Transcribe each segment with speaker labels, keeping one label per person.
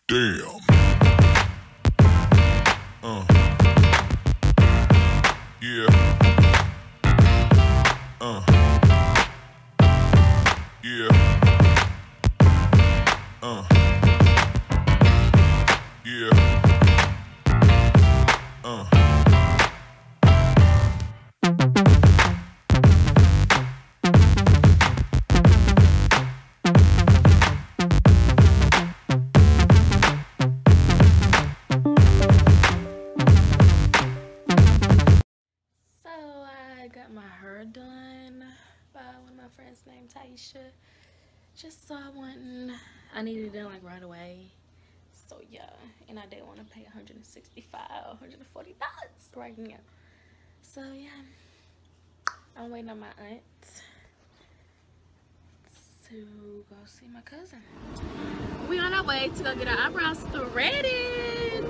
Speaker 1: Damn. Yeah. Yeah. Yeah.
Speaker 2: So I got my hair done by one of my friends named Taisha. Just so I needed it done like right away. So yeah, and I didn't want to pay $165, $140 right now. So yeah, I'm waiting on my aunt to go see my cousin. We on our way to go get our eyebrows threaded.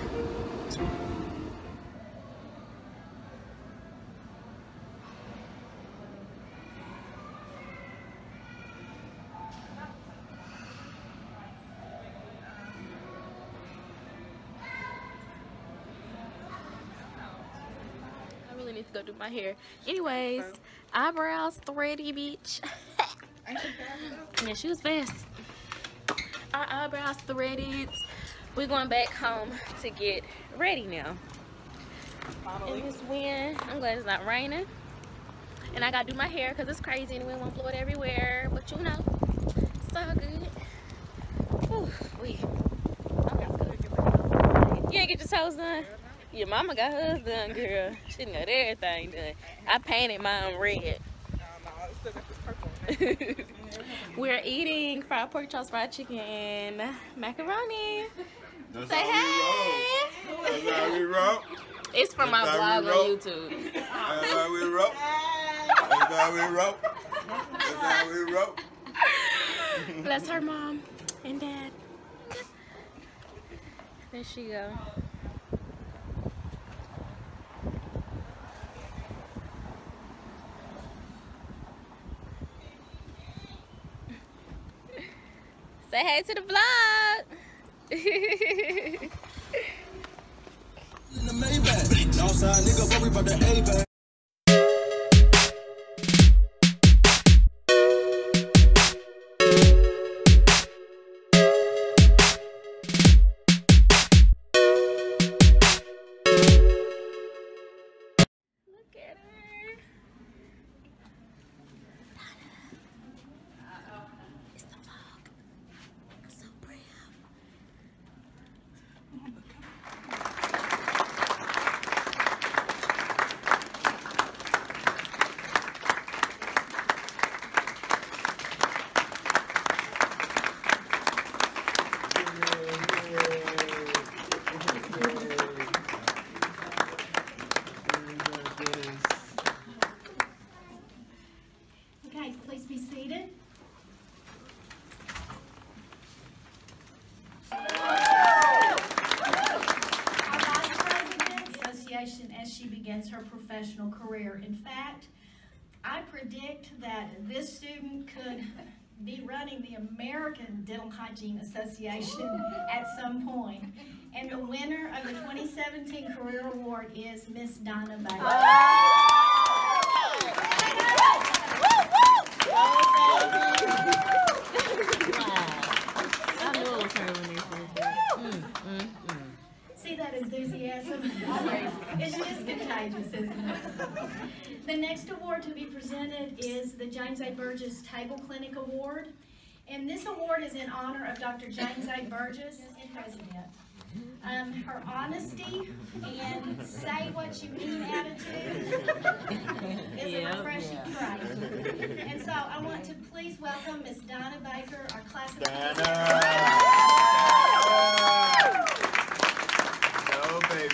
Speaker 2: I really need to go do my hair. Anyways, eyebrows thready, bitch. Yeah, she was fast. Our eyebrows threaded. We're going back home to get ready now. In this wind, I'm glad it's not raining. And I gotta do my hair because it's crazy and the wind won't blow it everywhere. But you know, it's all good. Whew, you ain't get your toes done? Your mama got hers done, girl. She done got everything done. I painted mine red. We're eating fried pork chops, fried chicken, and macaroni.
Speaker 1: That's
Speaker 2: Say
Speaker 1: how
Speaker 2: hey.
Speaker 1: we roll. That's how we roll.
Speaker 2: It's for my vlog on YouTube.
Speaker 1: That's how we roll. That's how we roll. That's how we roll.
Speaker 2: Bless her mom and dad. There she go. Say hey to the vlog.
Speaker 3: In the Maybach. Outside nigga, worry about the A-bag.
Speaker 2: Look at her. It's the vlog. I'm so proud.
Speaker 4: Okay, please be seated. Our Vice President Association as she begins her professional career. In fact, I predict that this student could be running the American Dental Hygiene Association at some point. And the winner of the 2017 Career Award is Miss Donna Baker. See that enthusiasm? It's just contagious, isn't it? The next award to be presented is the James A. Burgess Table Clinic Award. And this award is in honor of Dr. James A. Burgess, President. Her honesty and say what you mean attitude is a refreshing trait. And so I want to please welcome Miss Donna Baker, our class of
Speaker 1: Oh, baby.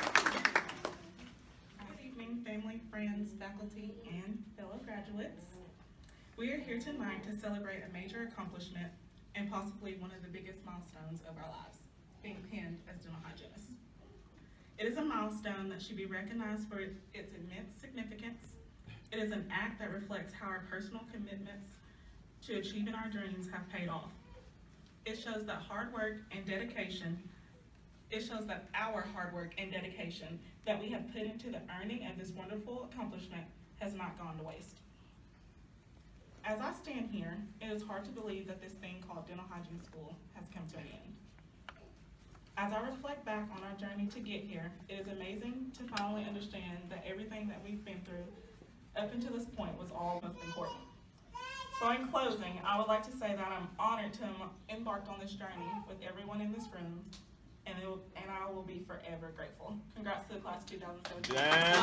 Speaker 5: Good evening, family, friends, faculty, and fellow graduates. We are here tonight to celebrate a major accomplishment and possibly one of the biggest milestones of our lives, being penned as dental hygienists. It is a milestone that should be recognized for its immense significance. It is an act that reflects how our personal commitments to achieving our dreams have paid off. It shows that hard work and dedication, it shows that our hard work and dedication that we have put into the earning of this wonderful accomplishment has not gone to waste. As I stand here, it is hard to believe that this thing called dental hygiene school has come to an end. As I reflect back on our journey to get here, it is amazing to finally understand that everything that we've been through up until this point was all most important. So in closing, I would like to say that I'm honored to have embarked on this journey with everyone in this room, and I will be forever grateful. Congrats to the class 2017.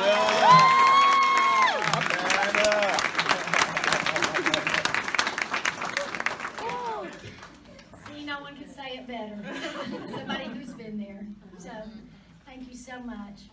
Speaker 4: See, no one can say it better. Somebody who's been there. So, thank you so much.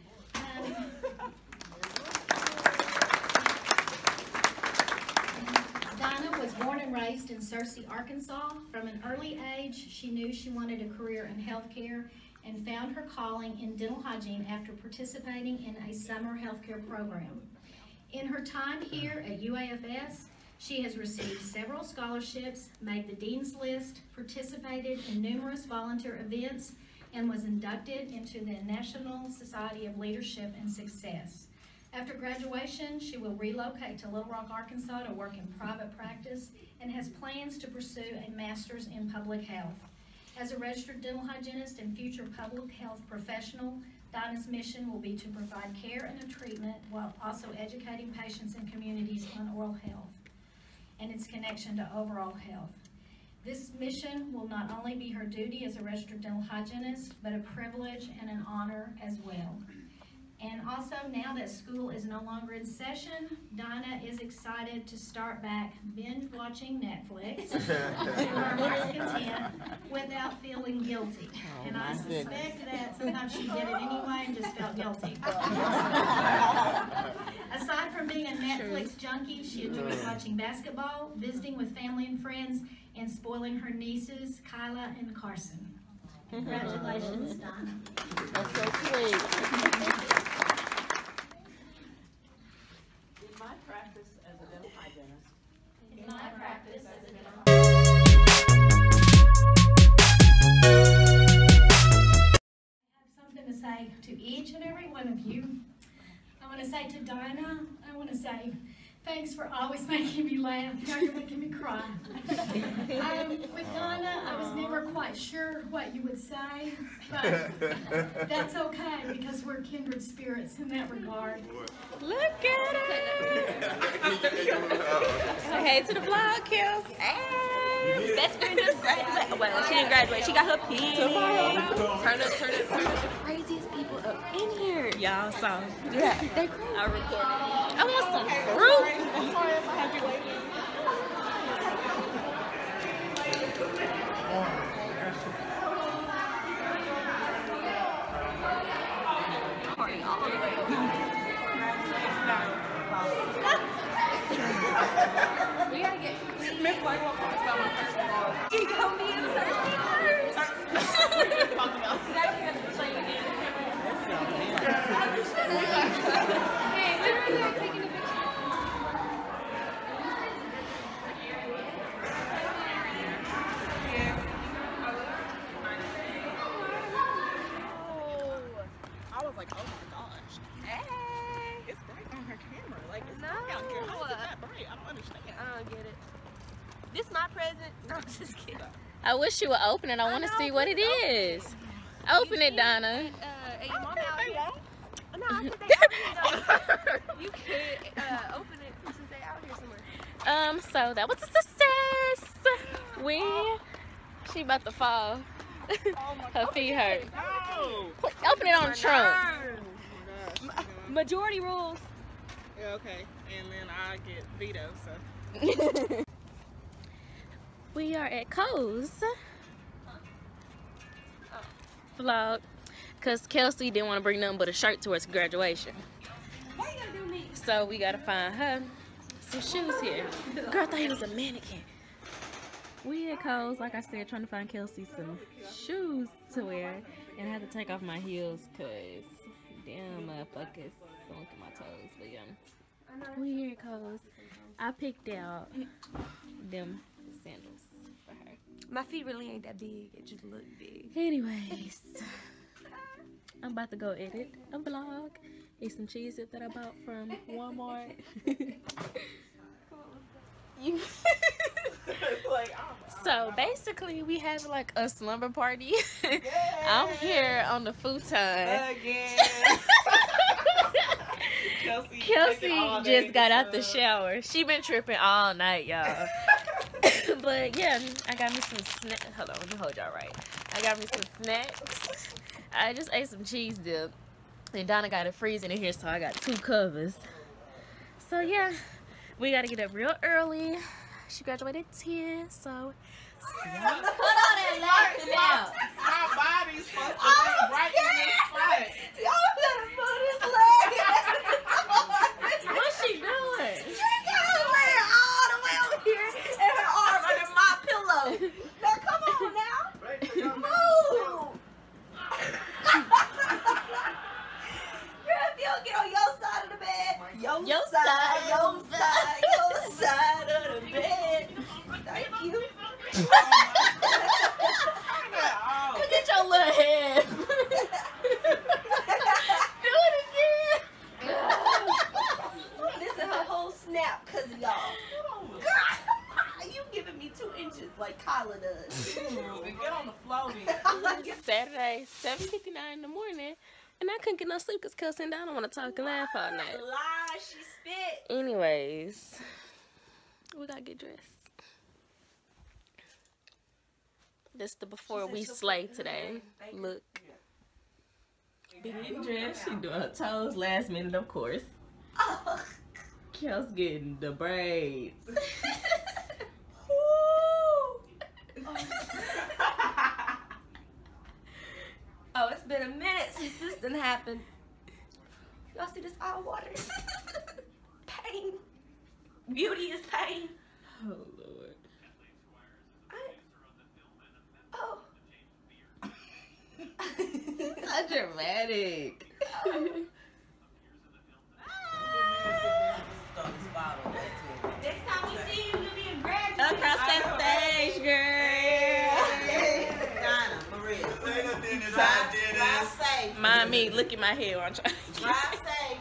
Speaker 4: Dinah was born and raised in Searcy, Arkansas. From an early age, she knew she wanted a career in healthcare and found her calling in dental hygiene after participating in a summer healthcare program. In her time here at UAFS, she has received several scholarships, made the Dean's List, participated in numerous volunteer events, and was inducted into the National Society of Leadership and Success. After graduation, she will relocate to Little Rock, Arkansas to work in private practice and has plans to pursue a master's in public health. As a registered dental hygienist and future public health professional, Dinah's mission will be to provide care and treatment while also educating patients and communities on oral health and its connection to overall health. This mission will not only be her duty as a registered dental hygienist, but a privilege and an honor as well. And also, now that school is no longer in session, Dinah is excited to start back binge watching Netflix to her heart's content without feeling guilty. And I suspect that sometimes she did it anyway and just felt guilty. Aside from being a Netflix junkie, she enjoys watching basketball, visiting with family and friends, and spoiling her nieces, Kyla and Carson. Congratulations, Dinah.
Speaker 2: That's so sweet.
Speaker 6: In my practice as a dental hygienist,
Speaker 4: In my practice as a dental I have something to say to each and every one of you. I want to say to Dinah, I want to say thanks for always making me laugh. Now you're making me cry. With Dinah, I was never quite sure what you would say, but that's okay because we're kindred spirits in that regard.
Speaker 2: Look at her. Say hey to the vlog, Kels. Hey. Best friend just graduated. Well, she didn't graduate. She got her pin. Turn up the craziest people up in here. Y'all saw. Yeah, they crazy. I recorded. I want some fruit. I'm sorry if I have you waiting. We gotta get Miss White will talk about my first vlog. You told me in Thursday first. What are you talking about? Hey, literally I'm taking a picture.
Speaker 6: I was like, oh my gosh. Hey. It's bright on her camera. Like, it's dark out here. How is it that bright? I don't understand.
Speaker 2: I don't get it. This my present. No, I'm just kidding. I wish you would open it. I want to see what it is. Open it, Donna.
Speaker 6: Your mom out here. No, I think they out here. You can't open it since they out here somewhere.
Speaker 2: So that was a success. She about to fall. Her feet hurt.
Speaker 6: No.
Speaker 2: Open it on the trunk.
Speaker 6: Oh my gosh.
Speaker 2: Majority rules.
Speaker 6: Yeah, okay. And then I get veto, so.
Speaker 2: We are at Co's vlog because Kelsey didn't want to bring nothing but a shirt to her graduation.
Speaker 6: Why you gotta do me?
Speaker 2: So we gotta find her some shoes here. Girl, I thought he was a mannequin. We at Co's, like I said, trying to find Kelsey some shoes to wear, and I had to take off my heels because damn motherfuckers don't look at my toes. But yeah, we here at Co's. I picked out them sandals for her.
Speaker 6: My feet really ain't that big. It just look big.
Speaker 2: Anyways, I'm about to go edit a vlog. Eat some cheese that I bought from Walmart. So basically, we have like a slumber party. I'm here on the futon.
Speaker 5: Again.
Speaker 2: Kelsey just got out the shower. She been tripping all night, y'all. But yeah, I got me some snacks. Hold on, let me hold y'all right. I got me some snacks. I just ate some cheese dip. And Donna got it freezing in here, so I got 2 covers. So yeah, we gotta get up real early. She graduated at 10, so see y'all.
Speaker 6: Put all that laughing out.
Speaker 5: My body's supposed to be right in this spot.
Speaker 6: Y'all better move this leg.
Speaker 2: What's she doing?
Speaker 6: She got her leg all the way over here and her arm under my pillow. Now come on now. Move. Girl, if you don't get on your side of the bed, your side of the bed. Thank you.
Speaker 2: Look at your little head. Do it again.
Speaker 6: This is her whole snap because of y'all. You giving me 2 inches like Kyla does.
Speaker 5: Get on the floor then.
Speaker 2: Saturday, 7:59 in the morning, and I couldn't get no sleep because Kelsey and Donna want to talk and laugh all night.
Speaker 6: Lie, she spit.
Speaker 2: Anyways, we gotta get dressed. This the before we slay today. Look. Getting dressed. She doing her toes last minute, of course.
Speaker 6: Oh.
Speaker 2: Kels getting the braids.
Speaker 6: Oh, it's been a minute since this done happened. Y'all see this all water? Pain. Beauty is pain.
Speaker 2: Oh Lord.
Speaker 6: Oh.
Speaker 2: So dramatic.
Speaker 6: Next time we see you, you'll be a graduate.
Speaker 2: Across that stage, girl.
Speaker 7: Donna, Maria.
Speaker 1: Say the Dennis,
Speaker 7: Drive
Speaker 1: Dennis.
Speaker 7: safe.
Speaker 2: Mind me, look at my hair. I'm trying.
Speaker 7: Drive safe.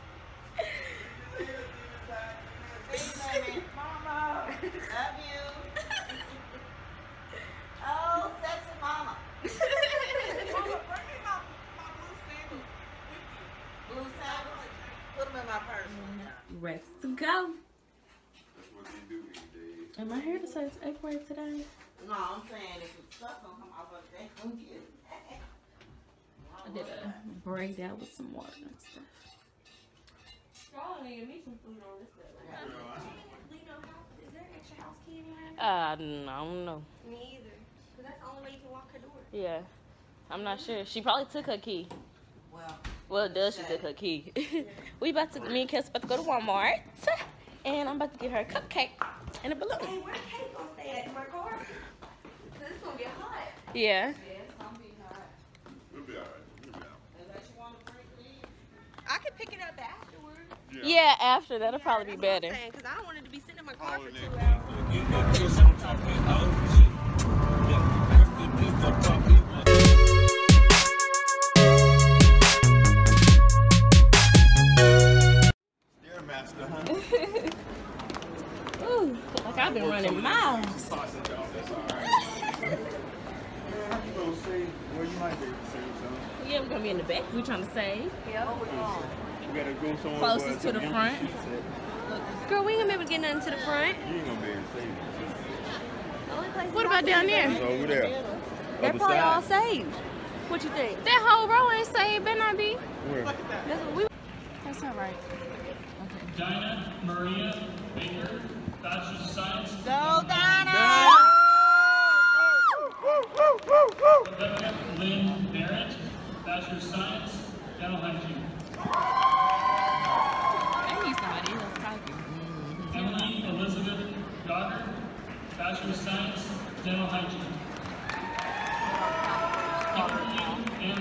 Speaker 7: Please, baby.
Speaker 5: Mama.
Speaker 7: Love you. Oh, sexy mama.
Speaker 5: Mama, bring me my blue sandals with you.
Speaker 7: Blue sandals. Put them in my purse.
Speaker 2: Ready to go.
Speaker 1: That's what they do these days.
Speaker 2: Am I here to say it's 8th grade today?
Speaker 7: No, I'm saying if the stuff don't come off of it, they gonna get it.
Speaker 2: I did a braid out with some water and stuff.
Speaker 6: Strong nigga, me some food on this stuff. Lino, is there an extra house key anywhere?
Speaker 2: I don't know.
Speaker 6: Me either. Because that's the only way you can walk her door.
Speaker 2: Yeah. I'm not sure. She probably took her key.
Speaker 7: Well,
Speaker 2: She took her key. Me and Kelsey about to go to Walmart. And I'm about to get her a cupcake and a balloon.
Speaker 6: Hey, where the cake gonna stay at? In my car? Because it's gonna get hot.
Speaker 2: Yeah.
Speaker 7: yes, I'm being hot.
Speaker 1: We'll be alright. We'll be alright.
Speaker 7: Unless you want to bring it in.
Speaker 6: I can pick it up afterwards.
Speaker 2: Yeah, after. That'll probably be better.
Speaker 6: Because I don't want it to be sitting in my car for
Speaker 1: Oh,
Speaker 6: 2
Speaker 1: nigga.
Speaker 6: hours.
Speaker 1: Stairmaster, huh?
Speaker 2: Ooh, like I've been running miles.
Speaker 1: Sausage off, that's alright. You gonna save? Well, you might be able to save some.
Speaker 2: Yeah, we're gonna be in the back. We're trying to save.
Speaker 1: You gotta go somewhere
Speaker 2: Closest
Speaker 1: where
Speaker 2: to the
Speaker 1: some
Speaker 2: front.
Speaker 1: empty shit's
Speaker 6: Girl, we ain't gonna be able to get nothing to the front.
Speaker 1: at. You ain't gonna be able to save it.
Speaker 6: Only place
Speaker 2: What about down there?
Speaker 1: It's over there.
Speaker 6: They're
Speaker 1: Other
Speaker 6: probably all
Speaker 1: side.
Speaker 6: saved. What you think?
Speaker 2: That whole row ain't saved, better not be.
Speaker 1: Where?
Speaker 6: That's what we.
Speaker 2: That's all right.
Speaker 8: Dinah Maria Baker, Bachelor of Science.
Speaker 6: Go, Donna!
Speaker 8: Rebecca Lynn Barrett, Bachelor of Science, Dental Hygiene.
Speaker 2: I need somebody else talking.
Speaker 8: Emily Elizabeth Goddard, Bachelor of Science, Dental Hygiene. Kimberly M.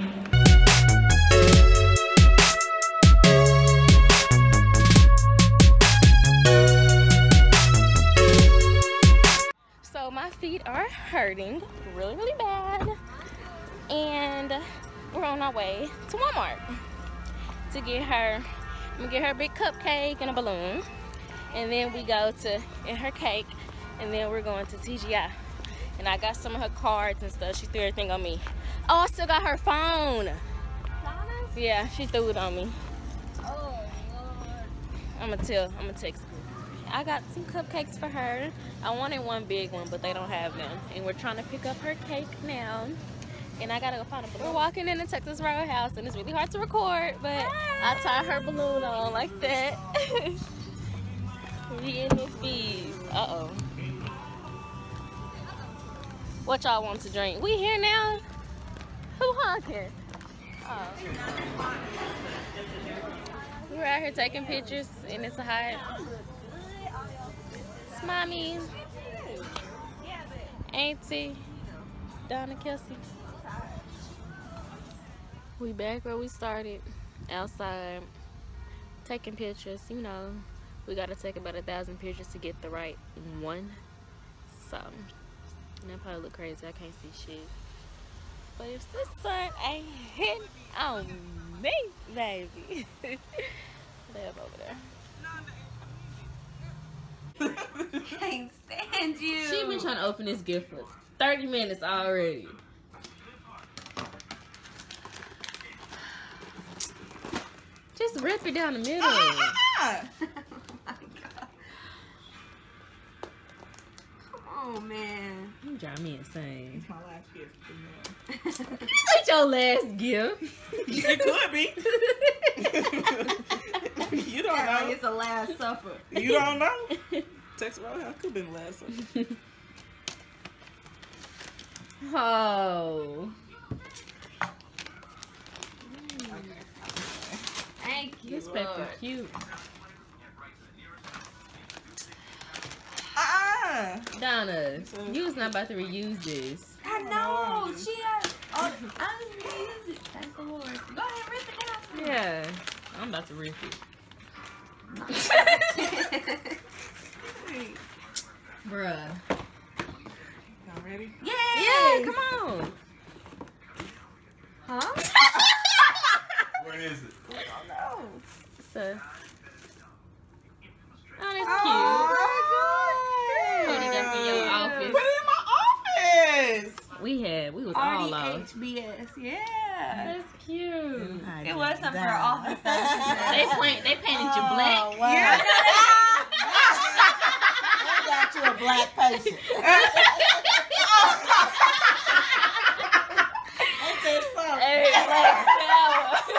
Speaker 2: So my feet are hurt. hurting really, really bad. And we're on our way to Walmart to get her, I'm gonna get her a big cupcake and a balloon. And then we go to get her cake, and then we're going to TGI. And I got some of her cards and stuff. She threw everything on me. Oh, I still got her phone. Yeah, she threw it on me.
Speaker 6: Oh, Lord.
Speaker 2: I'm gonna text her. I got some cupcakes for her. I wanted one big one, but they don't have them. And we're trying to pick up her cake now. And I gotta go find a balloon. We're walking in the Texas Roadhouse, and it's really hard to record, but I tied her balloon on like that. We in this bees. Uh-oh. What y'all want to drink? We here now? Who honking? Oh. We're out here taking pictures, and it's hot. It's Mommy, Auntie, Donna Kelsey. We back where we started, outside, taking pictures. You know, we gotta take about 1,000 pictures to get the right one. So, and that probably look crazy. I can't see shit. But if the sun ain't hitting on me, baby. Live over there.
Speaker 6: Can't stand you.
Speaker 2: She been trying to open this gift for 30 minutes already. Just rip it down the middle.
Speaker 6: Oh my God. Come on, man.
Speaker 2: You drive me insane.
Speaker 5: It's my last gift.
Speaker 2: This ain't your last gift.
Speaker 5: It could be. You don't
Speaker 6: Like
Speaker 5: know.
Speaker 6: it's a last supper.
Speaker 5: You don't know. Texas Roadhouse could have been the last supper.
Speaker 2: Oh.
Speaker 6: Thank you.
Speaker 2: This paper
Speaker 6: Lord.
Speaker 2: cute. Donna, you was not about to reuse this.
Speaker 6: I know. She had. Oh, I didn't even use it. Thank the Lord. Go ahead, rip it down.
Speaker 2: Yeah. I'm about to rip it. Bruh.
Speaker 5: Y'all ready?
Speaker 2: Yeah, come on.
Speaker 6: Huh?
Speaker 1: What is it?
Speaker 2: So, oh, that's
Speaker 5: Oh,
Speaker 2: cute. Put it up in your office.
Speaker 5: Put it in my office.
Speaker 2: We was all off.
Speaker 6: RDHBS, yeah.
Speaker 2: That's cute.
Speaker 6: It was something for our office.
Speaker 2: They painted you black.
Speaker 7: Oh, wow.
Speaker 5: Yeah.
Speaker 7: I got you a black patient.
Speaker 2: Hey, black power.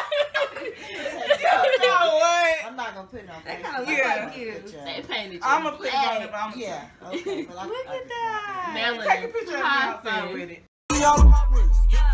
Speaker 7: I'm not gonna put it on
Speaker 6: That
Speaker 7: Facebook.
Speaker 6: kind of look
Speaker 5: Yeah.
Speaker 6: like you.
Speaker 2: They painted you
Speaker 5: I'm gonna put it on
Speaker 2: black.
Speaker 5: there, but I'm gonna
Speaker 7: Yeah, okay. But
Speaker 6: Look at that.
Speaker 2: Melanie,
Speaker 5: take a picture of me outside
Speaker 2: Thompson.
Speaker 5: with it.
Speaker 3: Y'all